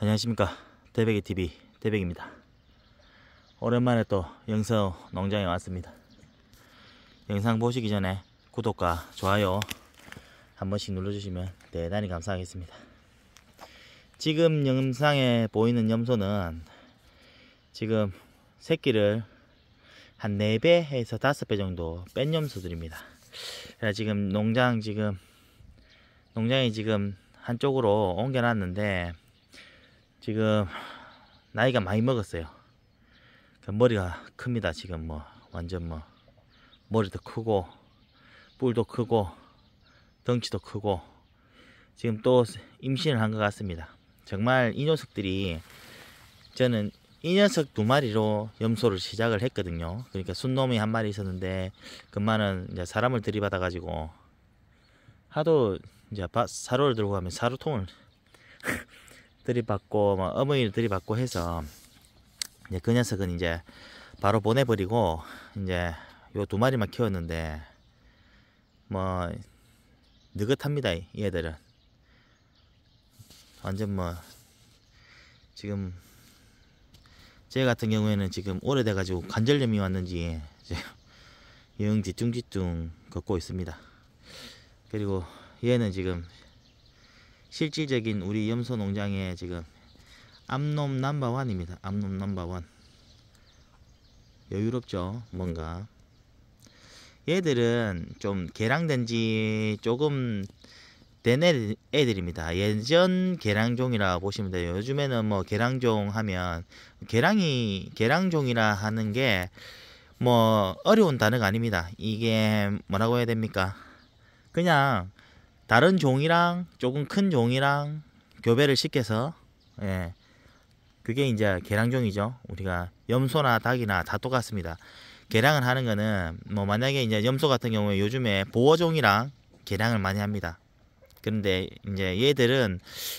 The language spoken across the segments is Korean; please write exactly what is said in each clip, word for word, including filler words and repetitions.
안녕하십니까, 대백이티비 대백입니다. 오랜만에 또 영서 농장에 왔습니다. 영상 보시기 전에 구독과 좋아요 한 번씩 눌러주시면 대단히 감사하겠습니다. 지금 영상에 보이는 염소는 지금 새끼를 한 네 배에서 다섯 배 정도 뺀 염소들입니다. 지금 농장 지금 농장이 지금 한쪽으로 옮겨놨는데 지금 나이가 많이 먹었어요. 머리가 큽니다. 지금 뭐 완전 뭐 머리도 크고 뿔도 크고 덩치도 크고 지금 또 임신을 한 것 같습니다. 정말 이 녀석들이, 저는 이 녀석 두 마리로 염소를 시작을 했거든요. 그러니까 순놈이 한 마리 있었는데 그만은 이제 사람을 들이받아 가지고 하도 이제 사료를 들고 가면 사료통을 들이받고 뭐 어머니를 들이받고 해서 이제 그 녀석은 이제 바로 보내버리고 이제 요 두 마리만 키웠는데 뭐 느긋합니다. 얘들은 완전 뭐 지금 제 같은 경우에는 지금 오래돼 가지고 관절염이 왔는지 영 뒤뚱뒤뚱 걷고 있습니다. 그리고 얘는 지금 실질적인 우리 염소 농장의 지금 암놈 넘버원입니다. 암놈 넘버원. 여유롭죠, 뭔가. 얘들은 좀 개량된 지 조금 된 애들입니다. 예전 개량종이라 보시면 돼요. 요즘에는 뭐 개량종 하면, 개량이 개량종이라 하는 게 뭐 어려운 단어가 아닙니다. 이게 뭐라고 해야 됩니까? 그냥 다른 종이랑 조금 큰 종이랑 교배를 시켜서, 예, 그게 이제 개량종이죠. 우리가 염소나 닭이나 다 똑같습니다. 개량을 하는 거는 뭐 만약에 이제 염소 같은 경우에 요즘에 보어종이랑 개량을 많이 합니다. 그런데 이제 얘들은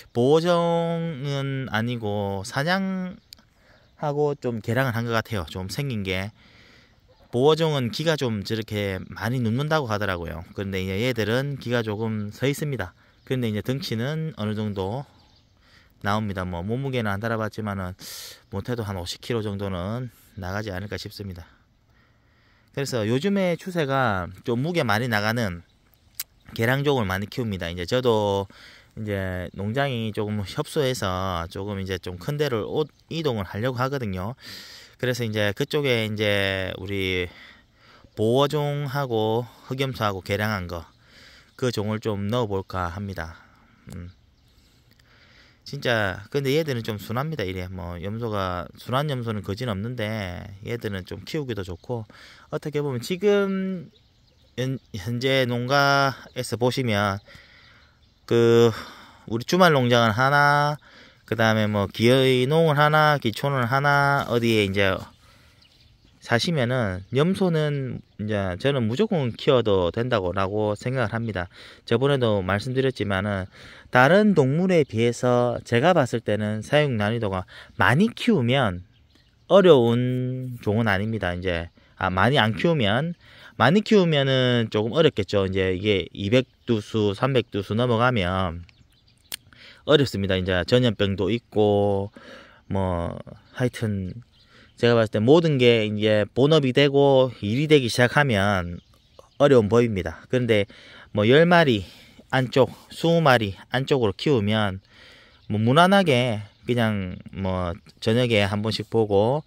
보어종은 아니고 사냥하고 좀 개량을 한 것 같아요. 좀 생긴 게. 보어종은 기가 좀 저렇게 많이 눕는다고 하더라고요. 그런데 이제 얘들은 기가 조금 서 있습니다. 그런데 이제 덩치는 어느 정도 나옵니다. 뭐 몸무게는 안 달아봤지만은 못해도 한 오십 킬로그램 정도는 나가지 않을까 싶습니다. 그래서 요즘에 추세가 좀 무게 많이 나가는 개량종을 많이 키웁니다. 이제 저도 이제 농장이 조금 협소해서 조금 이제 좀 큰 데를 옷 이동을 하려고 하거든요. 그래서 이제 그쪽에 이제 우리 보어종하고 흑염소하고 개량한 거, 그 종을 좀 넣어볼까 합니다. 음. 진짜 근데 얘들은 좀 순합니다. 이래 뭐 염소가, 순한 염소는 거진 없는데 얘들은 좀 키우기도 좋고, 어떻게 보면 지금 현재 농가에서 보시면 그 우리 주말 농장은 하나, 그 다음에 뭐 기의 농을 하나, 기촌을 하나, 어디에 이제 사시면은 염소는 이제 저는 무조건 키워도 된다고 라고 생각을 합니다. 저번에도 말씀드렸지만은 다른 동물에 비해서 제가 봤을 때는 사육 난이도가, 많이 키우면 어려운 종은 아닙니다. 이제 아 많이 안 키우면, 많이 키우면은 조금 어렵겠죠. 이제 이게 이백 두수, 삼백 두수 넘어가면 어렵습니다. 이제 전염병도 있고 뭐 하여튼 제가 봤을 때 모든 게 이제 본업이 되고 일이 되기 시작하면 어려운 법입니다. 그런데 뭐 열 마리 안쪽, 이십 마리 안쪽으로 키우면 뭐 무난하게 그냥 뭐 저녁에 한 번씩 보고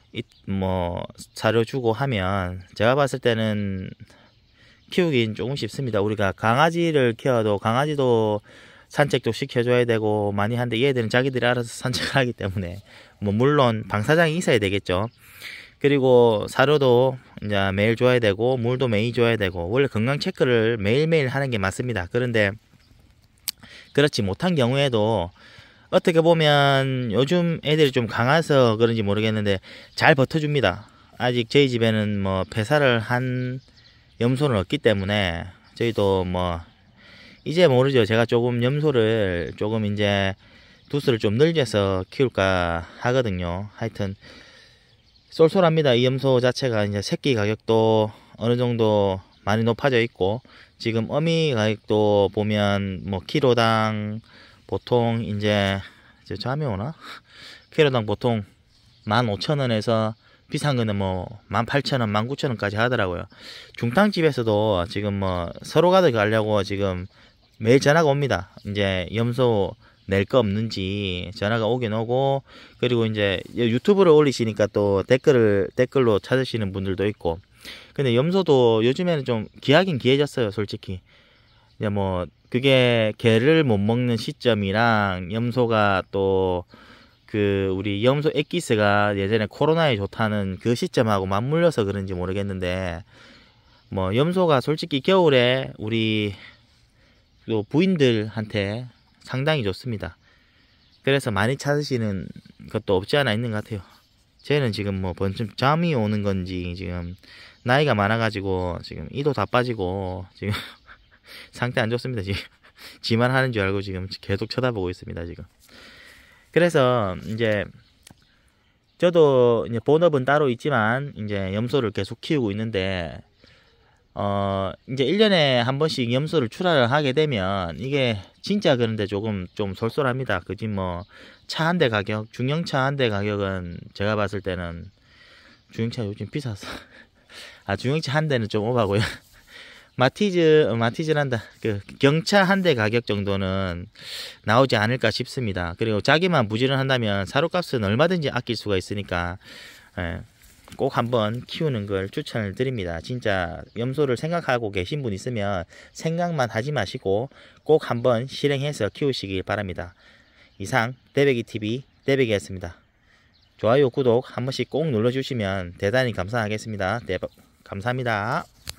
뭐 사료 주고 하면 제가 봤을 때는 키우긴 조금 쉽습니다. 우리가 강아지를 키워도 강아지도 산책도 시켜줘야 되고 많이 하는데 얘들은 자기들이 알아서 산책을 하기 때문에 뭐 물론 방사장이 있어야 되겠죠. 그리고 사료도 이제 매일 줘야 되고 물도 매일 줘야 되고, 원래 건강 체크를 매일매일 하는 게 맞습니다. 그런데 그렇지 못한 경우에도 어떻게 보면 요즘 애들이 좀 강해서 그런지 모르겠는데 잘 버텨줍니다. 아직 저희 집에는 뭐 폐사를 한 염소는 없기 때문에 저희도 뭐 이제 모르죠. 제가 조금 염소를 조금 이제 두수를 좀 늘려서 키울까 하거든요. 하여튼 쏠쏠합니다. 이 염소 자체가 이제 새끼 가격도 어느 정도 많이 높아져 있고, 지금 어미 가격도 보면 뭐 키로당 보통 이제 이제 잠이 오나? 키로당 보통 만 오천 원에서 비싼 거는 뭐 만 팔천 원, 만 구천 원까지 하더라고요. 중탕집에서도 지금 뭐 서로 가득 가려고 지금 매일 전화가 옵니다. 이제 염소 낼 거 없는지 전화가 오긴 오고, 그리고 이제 유튜브를 올리시니까 또 댓글을 댓글로 찾으시는 분들도 있고. 근데 염소도 요즘에는 좀 귀하긴 귀해졌어요, 솔직히. 이제 뭐 그게 개를 못 먹는 시점이랑 염소가 또 그 우리 염소 엑기스가 예전에 코로나에 좋다는 그 시점하고 맞물려서 그런지 모르겠는데, 뭐 염소가 솔직히 겨울에 우리 또 부인들한테 상당히 좋습니다. 그래서 많이 찾으시는 것도 없지 않아 있는 것 같아요. 쟤는 지금 뭐 번쯤 잠이 오는 건지 지금 나이가 많아가지고 지금 이도 다 빠지고 지금 상태 안 좋습니다. 지금 지만 하는 줄 알고 지금 계속 쳐다보고 있습니다. 지금. 그래서 이제 저도 이제 본업은 따로 있지만 이제 염소를 계속 키우고 있는데, 어 이제 일 년에 한 번씩 염소를 출하를 하게 되면 이게 진짜 그런데 조금 좀 솔솔합니다. 그지 뭐 차 한 대 가격, 중형차 한 대 가격은 제가 봤을 때는 중형차 요즘 비싸서 아 중형차 한 대는 좀 오바고요. 마티즈, 마티즈란다. 그 경차 한 대 가격 정도는 나오지 않을까 싶습니다. 그리고 자기만 부지런한다면 사료값은 얼마든지 아낄 수가 있으니까 예, 꼭 한번 키우는 걸 추천을 드립니다. 진짜 염소를 생각하고 계신 분 있으면 생각만 하지 마시고 꼭 한번 실행해서 키우시길 바랍니다. 이상 대백이티비 대백이였습니다. 좋아요, 구독 한 번씩 꼭 눌러주시면 대단히 감사하겠습니다. 네, 감사합니다.